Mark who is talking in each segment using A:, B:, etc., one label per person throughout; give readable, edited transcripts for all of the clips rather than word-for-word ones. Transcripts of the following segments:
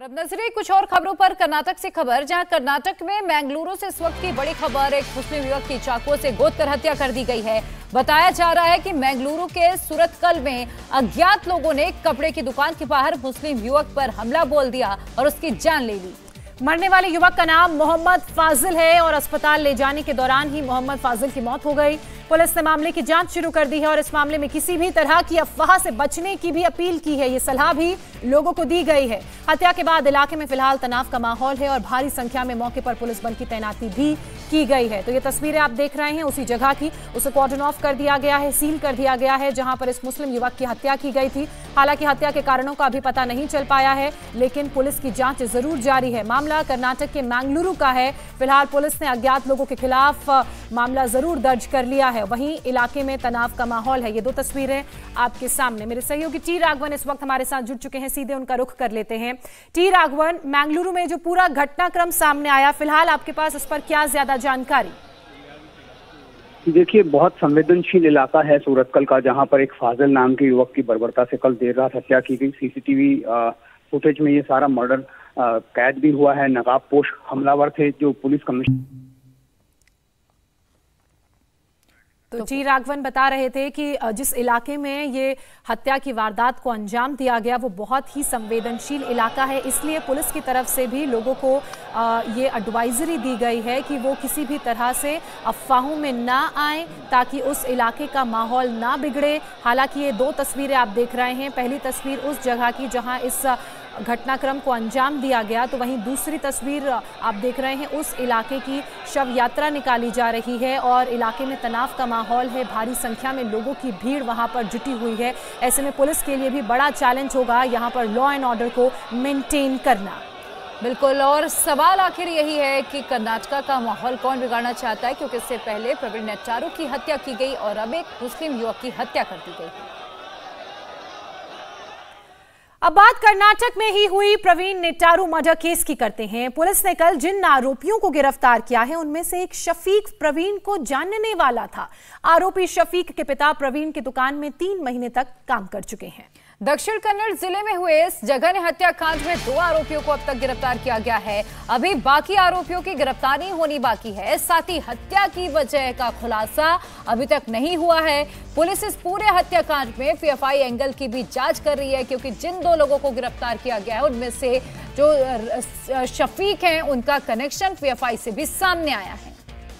A: अब नजरे कुछ और खबरों पर। कर्नाटक से खबर, जहां कर्नाटक में मैंगलुरु से इस वक्त की बड़ी खबर, एक मुस्लिम युवक की चाकुओं से गोद कर हत्या कर दी गई है। बताया जा रहा है कि मैंगलुरु के सुरतकल में अज्ञात लोगों ने कपड़े की दुकान के बाहर मुस्लिम युवक पर हमला बोल दिया और उसकी जान ले ली।
B: मरने वाले युवक का नाम मोहम्मद फाजिल है और अस्पताल ले जाने के दौरान ही मोहम्मद फाजिल की मौत हो गई। पुलिस ने मामले की जांच शुरू कर दी है और इस मामले में किसी भी तरह की अफवाह से बचने की भी अपील की है। ये सलाह भी लोगों को दी गई है। हत्या के बाद इलाके में फिलहाल तनाव का माहौल है और भारी संख्या में मौके पर पुलिस बल की तैनाती भी की गई है। तो ये तस्वीरें आप देख रहे हैं उसी जगह की, उसे कॉर्डन ऑफ कर दिया गया है, सील कर दिया गया है, जहां पर इस मुस्लिम युवक की हत्या की गई थी। हालांकि हत्या के कारणों का अभी पता नहीं चल पाया है, लेकिन पुलिस की जांच जरूर जारी है। मामला कर्नाटक के मैंगलुरु का है। फिलहाल पुलिस ने अज्ञात लोगों के खिलाफ मामला जरूर दर्ज कर लिया है। वहीं इलाके में तनाव का माहौल है। ये दो तस्वीरें आपके सामने। मेरे सहयोगी टी राघवन इस वक्त हमारे साथ जुड़ चुके हैं, सीधे उनका रुख कर लेते हैं। टी राघवन, मैंगलुरु में जो पूरा घटनाक्रम सामने आया, फिलहाल आपके पास इस पर क्या ज्यादा जानकारी?
C: देखिए, बहुत संवेदनशील इलाका है सूरतकल का, जहां पर एक फाजिल नाम के युवक की बर्बरता से कल देर रात हत्या की गई। सीसीटीवी फुटेज में ये सारा मर्डर कैद भी हुआ है। नकाबपोश हमलावर थे जो पुलिस कमिश्नर।
B: तो टी राघवन बता रहे थे कि जिस इलाके में ये हत्या की वारदात को अंजाम दिया गया वो बहुत ही संवेदनशील इलाका है, इसलिए पुलिस की तरफ से भी लोगों को ये एडवाइजरी दी गई है कि वो किसी भी तरह से अफवाहों में ना आए ताकि उस इलाके का माहौल ना बिगड़े। हालांकि ये दो तस्वीरें आप देख रहे हैं, पहली तस्वीर उस जगह की जहां इस घटनाक्रम को अंजाम दिया गया, तो वहीं दूसरी तस्वीर आप देख रहे हैं उस इलाके की। शव यात्रा निकाली जा रही है और इलाके में तनाव का माहौल है, भारी संख्या में लोगों की भीड़ वहां पर जुटी हुई है। ऐसे में पुलिस के लिए भी बड़ा चैलेंज होगा यहां पर लॉ एंड ऑर्डर को मेंटेन करना।
A: बिल्कुल, और सवाल आखिर यही है कि कर्नाटक का माहौल कौन बिगाड़ना चाहता है, क्योंकि इससे पहले प्रवीण नेट्टारू की हत्या की गई और अब एक मुस्लिम युवक की हत्या कर दी गई।
B: अब बात कर्नाटक में ही हुई प्रवीण नेट्टारू मर्डर केस की करते हैं। पुलिस ने कल जिन आरोपियों को गिरफ्तार किया है उनमें से एक शफीक प्रवीण को जानने वाला था। आरोपी शफीक के पिता प्रवीण की दुकान में 3 महीने तक काम कर चुके हैं।
A: दक्षिण कन्नड़ जिले में हुए इस जघन्य हत्याकांड में 2 आरोपियों को अब तक गिरफ्तार किया गया है। अभी बाकी आरोपियों की गिरफ्तारी होनी बाकी है। साथ ही हत्या की वजह का खुलासा अभी तक नहीं हुआ है। पुलिस इस पूरे हत्याकांड में पीएफआई एंगल की भी जांच कर रही है, क्योंकि जिन 2 लोगों को गिरफ्तार किया गया है उनमें से जो शफीक हैं उनका कनेक्शन पीएफआई से भी सामने आया है।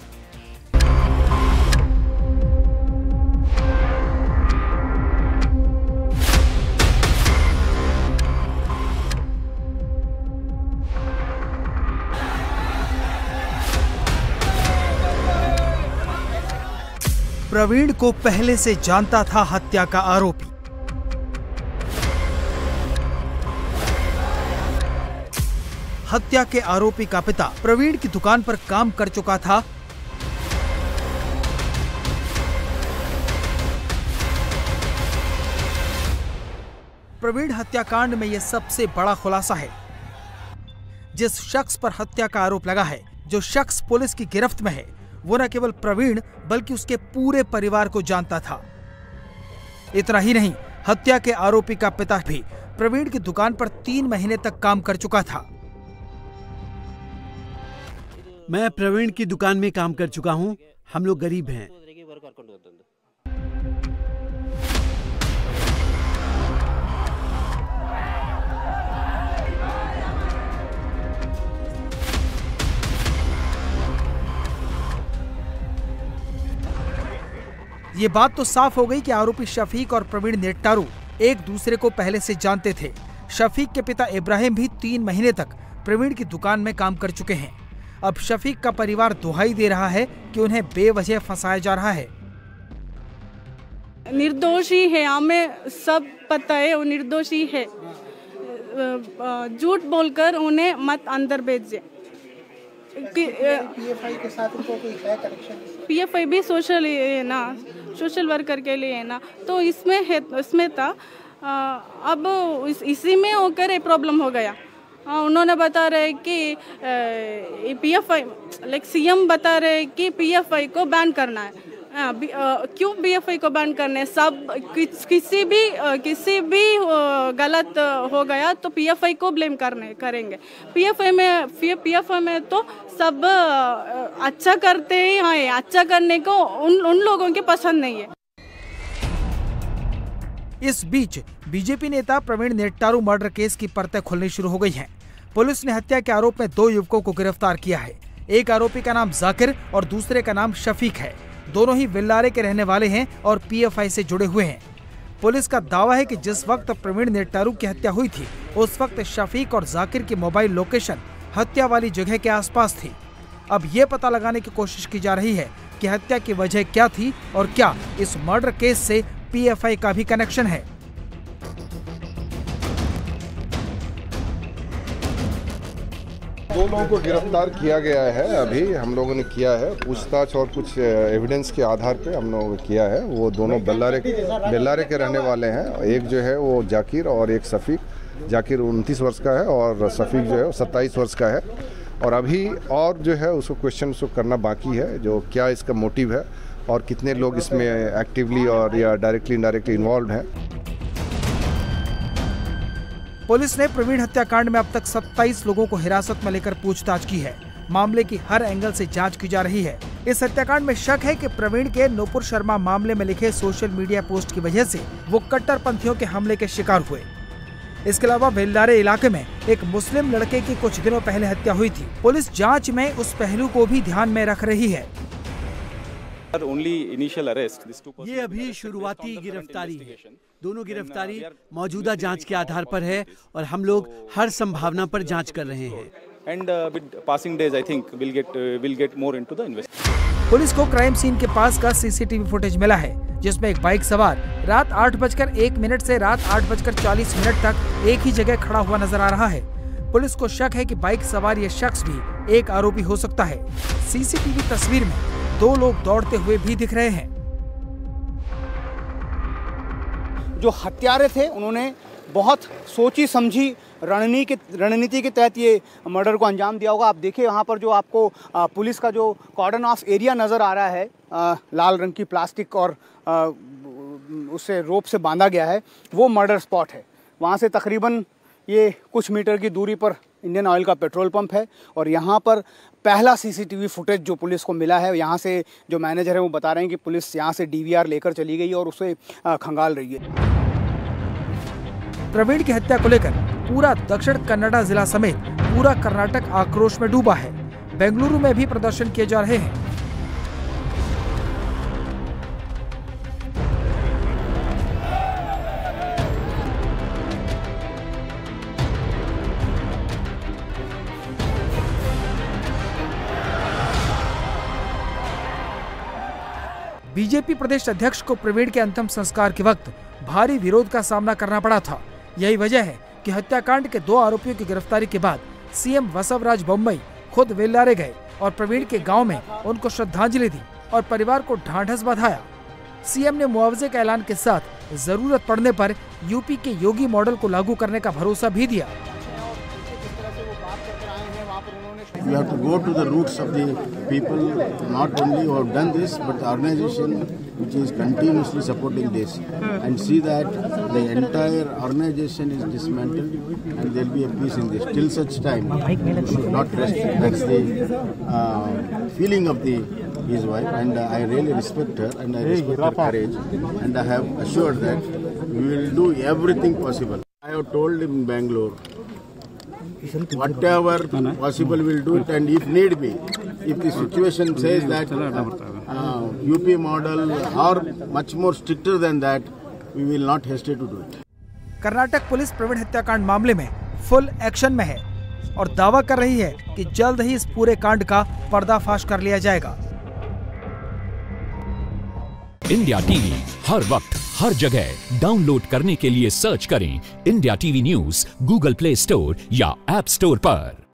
D: प्रवीण को पहले से जानता था हत्या का आरोपी। हत्या के आरोपी का पिता प्रवीण की दुकान पर काम कर चुका था। प्रवीण हत्याकांड में यह सबसे बड़ा खुलासा है। जिस शख्स पर हत्या का आरोप लगा है, जो शख्स पुलिस की गिरफ्त में है, वो न केवल प्रवीण बल्कि उसके पूरे परिवार को जानता था। इतना ही नहीं, हत्या के आरोपी का पिता भी प्रवीण की दुकान पर 3 महीने तक काम कर चुका था।
E: मैं प्रवीण की दुकान में काम कर चुका हूं। हम लोग गरीब हैं।
D: ये बात तो साफ हो गई कि आरोपी शफीक और प्रवीण नेट्टारू एक दूसरे को पहले से जानते थे। शफीक के पिता इब्राहिम भी 3 महीने तक प्रवीण की दुकान में काम कर चुके हैं। अब शफीक का परिवार दुहाई दे रहा है कि उन्हें बेवजह फंसाया जा रहा है।
F: निर्दोषी है, हमें सब पता है वो निर्दोषी है। झूठ बोलकर उन्हें मत अंदर भेजिए। पीएफआई के साथ उनको कोई है कनेक्शन? पीएफआई भी सोशल है ना, सोशल वर्कर के लिए है ना, तो इसमें है, इसमें था। अब इसी में होकर एक प्रॉब्लम हो गया। उन्होंने बता रहे कि पीएफआई लाइक सीएम बता रहे कि पीएफआई को बैन करना है। क्यों बीएफआई को बैन करने? सब किसी भी गलत हो गया तो पीएफआई को ब्लेम करेंगे। पीएफआई में तो सब अच्छा करते हैं, अच्छा करने को उन लोगों के पसंद नहीं है।
D: इस बीच बीजेपी नेता प्रवीण नेट्टारू मर्डर केस की परतें खुलनी शुरू हो गई हैं। पुलिस ने हत्या के आरोप में 2 युवकों को गिरफ्तार किया है। एक आरोपी का नाम जाकिर और दूसरे का नाम शफीक है। दोनों ही विल्लारे के रहने वाले हैं और पीएफआई से जुड़े हुए हैं। पुलिस का दावा है कि जिस वक्त प्रवीण नेट्टारू की हत्या हुई थी उस वक्त शफीक और जाकिर की मोबाइल लोकेशन हत्या वाली जगह के आसपास थी। अब ये पता लगाने की कोशिश की जा रही है कि हत्या की वजह क्या थी और क्या इस मर्डर केस से पीएफआई का भी कनेक्शन है।
G: दो लोगों को गिरफ्तार किया गया है। अभी हम लोगों ने किया है पूछताछ और कुछ एविडेंस के आधार पे हम लोगों ने किया है। वो दोनों बेल्लारे के रहने वाले हैं। एक जो है वो जाकिर और एक शफीक। जाकिर 29 वर्ष का है और शफीक जो है वो 27 वर्ष का है। और अभी और जो है उसको क्वेश्चन करना बाकी है, जो क्या इसका मोटिव है और कितने लोग इसमें एक्टिवली और या डायरेक्टली इनडायरेक्टली इन्वॉल्व हैं।
D: पुलिस ने प्रवीण हत्याकांड में अब तक 27 लोगों को हिरासत में लेकर पूछताछ की है। मामले की हर एंगल से जांच की जा रही है। इस हत्याकांड में शक है कि प्रवीण के नूपुर शर्मा मामले में लिखे सोशल मीडिया पोस्ट की वजह से वो कट्टरपंथियों के हमले के शिकार हुए। इसके अलावा वेल्लारे इलाके में एक मुस्लिम लड़के की कुछ दिनों पहले हत्या हुई थी। पुलिस जांच में उस पहलू को भी ध्यान में रख रही है।
E: ये अभी शुरुआती गिरफ्तारी है। दोनों गिरफ्तारी मौजूदा जांच के आधार पर है और हम लोग हर संभावना पर जांच कर रहे हैं।
D: पुलिस को क्राइम सीन के पास का सीसीटीवी फुटेज मिला है, जिसमें एक बाइक सवार रात 8:01 से रात 8:40 तक एक ही जगह खड़ा हुआ नजर आ रहा है। पुलिस को शक है कि बाइक सवार ये शख्स भी एक आरोपी हो सकता है। सीसीटीवी तस्वीर में 2 लोग दौड़ते हुए भी दिख रहे हैं।
H: जो हत्यारे थे उन्होंने बहुत सोची समझी रणनीति के तहत ये मर्डर को अंजाम दिया होगा। आप देखिए यहाँ पर जो आपको पुलिस का जो कॉर्डन ऑफ एरिया नज़र आ रहा है, लाल रंग की प्लास्टिक और उससे रोप से बांधा गया है, वो मर्डर स्पॉट है। वहाँ से तकरीबन ये कुछ मीटर की दूरी पर इंडियन ऑयल का पेट्रोल पंप है और यहाँ पर पहला सीसीटीवी फुटेज जो पुलिस को मिला है, यहाँ से जो मैनेजर है वो बता रहे हैं कि पुलिस यहाँ से डीवीआर लेकर चली गई और उसे खंगाल रही है।
D: प्रवीण की हत्या को लेकर पूरा दक्षिण कन्नड़ा जिला समेत पूरा कर्नाटक आक्रोश में डूबा है। बेंगलुरु में भी प्रदर्शन किए जा रहे हैं। बीजेपी प्रदेश अध्यक्ष को प्रवीण के अंतिम संस्कार के वक्त भारी विरोध का सामना करना पड़ा था। यही वजह है कि हत्याकांड के 2 आरोपियों की गिरफ्तारी के बाद सीएम बसवराज बोम्मई खुद वेल्लारे गए और प्रवीण के गांव में उनको श्रद्धांजलि दी और परिवार को ढांढस बंधाया। सीएम ने मुआवजे का ऐलान के साथ जरूरत पड़ने पर यूपी के योगी मॉडल को लागू करने का भरोसा भी दिया।
I: We have to go to the roots of the people, not only who have done this, but the organization which is continuously supporting this, and see that the entire organization is dismantled and there will be a peace in this. Till such time, we should not rest. That's the feeling of his wife, and I really respect her and I respect her courage, and I have assured that we will do everything possible. I have told him in Bangalore, whatever possible we'll do it, and if need be, if the situation says that UP model or much more stricter than that, we will not hesitate to do it.
D: Karnataka police Praveen हत्याकांड मामले में full action में है और दावा कर रही है कि जल्द ही इस पूरे कांड का पर्दाफाश कर लिया जाएगा।
J: इंडिया टीवी हर वक्त हर जगह डाउनलोड करने के लिए सर्च करें India TV news Google Play Store या ऐप स्टोर पर।